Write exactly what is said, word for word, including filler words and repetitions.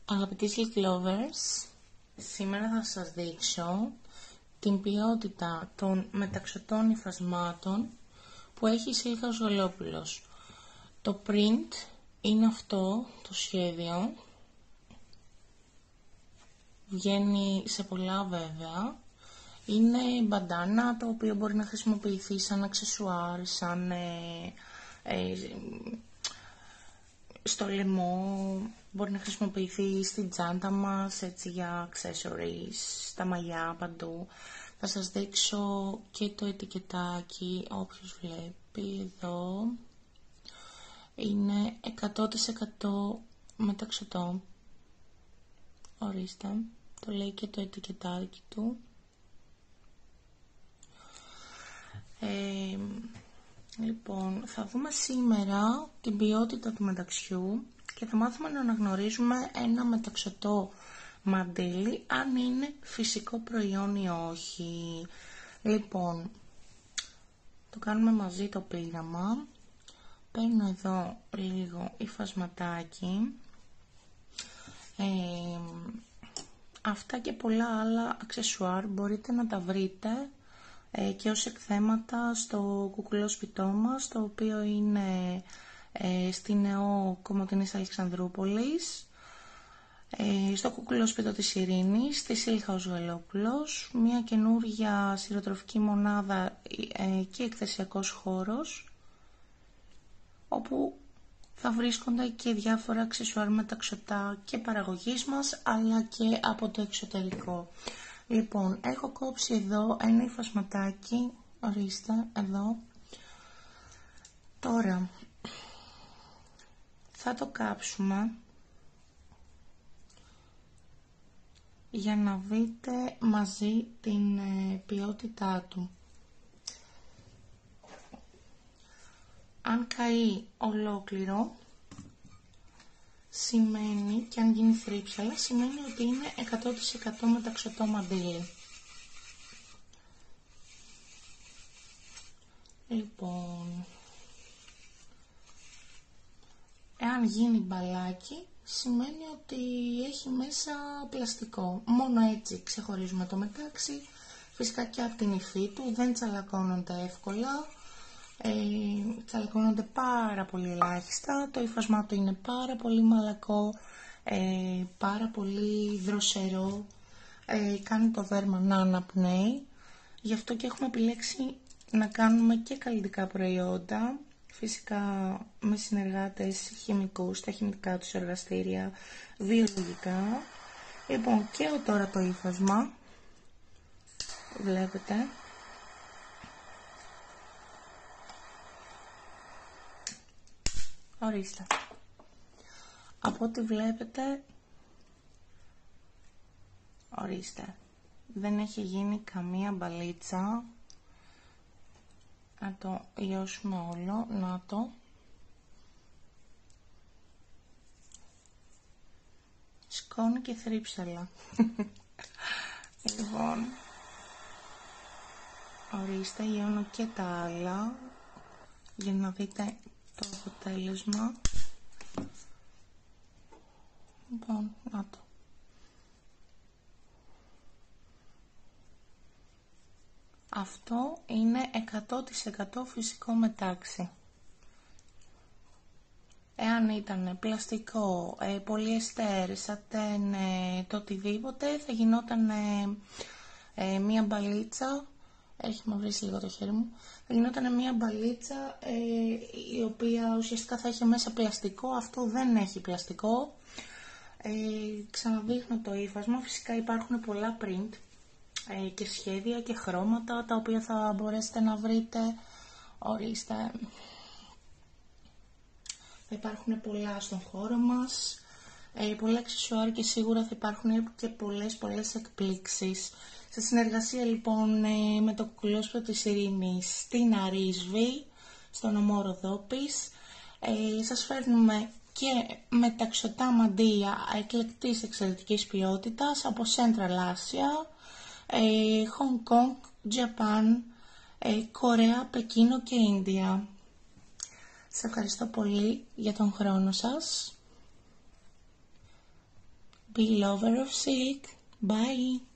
Αγαπητοί Silk Lovers, σήμερα θα σας δείξω την ποιότητα των μεταξωτών υφασμάτων που έχει η Silk House. Το print είναι αυτό το σχέδιο, βγαίνει σε πολλά βέβαια. Είναι μπαντάνα το οποίο μπορεί να χρησιμοποιηθεί σαν αξεσουάρ, σαν ε, ε, στο λαιμό, μπορεί να χρησιμοποιηθεί στην τσάντα μας, έτσι, για accessories, στα μαλλιά, παντού. Θα σας δείξω και το ετικετάκι, όποιος βλέπει εδώ. Είναι εκατό τοις εκατό μεταξωτό. Ορίστε, το λέει και το ετικετάκι του. Ε, λοιπόν, θα δούμε σήμερα την ποιότητα του μεταξιού και θα μάθουμε να αναγνωρίζουμε ένα μεταξωτό μαντίλι αν είναι φυσικό προϊόν ή όχι. Λοιπόν, το κάνουμε μαζί το πείραμα. Παίρνω εδώ λίγο υφασματάκι. Ε, αυτά και πολλά άλλα αξεσουάρ μπορείτε να τα βρείτε ε, και ως εκθέματα στο κουκουλόσπιτό μας, το οποίο είναι ε, στη Νεό Κομοτηνής Αλεξανδρούπολης, ε, στο κουκουλόσπιτο της Ειρήνης, στη Silk House Γαλόπουλος, μια καινούργια σειροτροφική μονάδα ε, και εκθεσιακός χώρος, όπου θα βρίσκονται και διάφορα αξεσουάρ μεταξωτά και παραγωγής μας, αλλά και από το εξωτερικό. Λοιπόν, έχω κόψει εδώ ένα υφασματάκι, ορίστε, εδώ. Τώρα, θα το κάψουμε για να δείτε μαζί την ε, ποιότητά του. Αν καεί ολόκληρο, σημαίνει, και αν γίνει θρύψαλα, σημαίνει ότι είναι εκατό τοις εκατό μεταξωτό μαντίλι. Λοιπόν, εάν γίνει μπαλάκι, σημαίνει ότι έχει μέσα πλαστικό. Μόνο έτσι ξεχωρίζουμε το μετάξι. Φυσικά και από την υφή του δεν τσαλακώνονται εύκολα. Ε, τσαλακώνονται πάρα πολύ ελάχιστα. Το υφασμά του είναι πάρα πολύ μαλακό, ε, πάρα πολύ δροσερό, ε, κάνει το δέρμα να αναπνέει. Γι' αυτό και έχουμε επιλέξει να κάνουμε και καλλιτικά προϊόντα, φυσικά με συνεργάτες χημικούς, τα χημικά τους εργαστήρια, βιολογικά. Λοιπόν, και τώρα το υφασμά, βλέπετε. Ορίστε. Από ό,τι βλέπετε, ορίστε, δεν έχει γίνει καμία μπαλίτσα. Να το λιώσουμε όλο, να το. Σκόνη και θρύψαλα. Λοιπόν, ορίστε, λιώνω και τα άλλα για να δείτε το αποτέλεσμα. Λοιπόν, να το. Αυτό είναι εκατό τοις εκατό φυσικό μετάξι. Εάν ήταν πλαστικό, ε, πολυεστέρ, σατέν, ε, το οτιδήποτε, θα γινόταν ε, ε, μία μπαλίτσα. Έχει μαυρίσει λίγο το χέρι μου. Θα γινόταν μια μπαλίτσα ε, η οποία ουσιαστικά θα έχει μέσα πλαστικό. Αυτό δεν έχει πλαστικό. Ε, ξαναδείχνω το ύφασμα. Φυσικά υπάρχουν πολλά print ε, και σχέδια και χρώματα, τα οποία θα μπορέσετε να βρείτε. Ορίστε. Θα υπάρχουν πολλά στον χώρο μας. Ε, πολλά αξεσουάρ και σίγουρα θα υπάρχουν και πολλές πολλές εκπλήξεις. Σε συνεργασία λοιπόν με το κουκουλόσπιτο της Ειρήνης στην Αρίσβη, στον νομό Ροδόπης, ε, σας φέρνουμε και μεταξωτά μαντίλια εκλεκτής εξαιρετικής ποιότητας από Central Asia, ε, Hong Kong, Japan, ε, Κορέα, Πεκίνο και Ίνδια. Σας ευχαριστώ πολύ για τον χρόνο σας. Be lover of silk. Bye.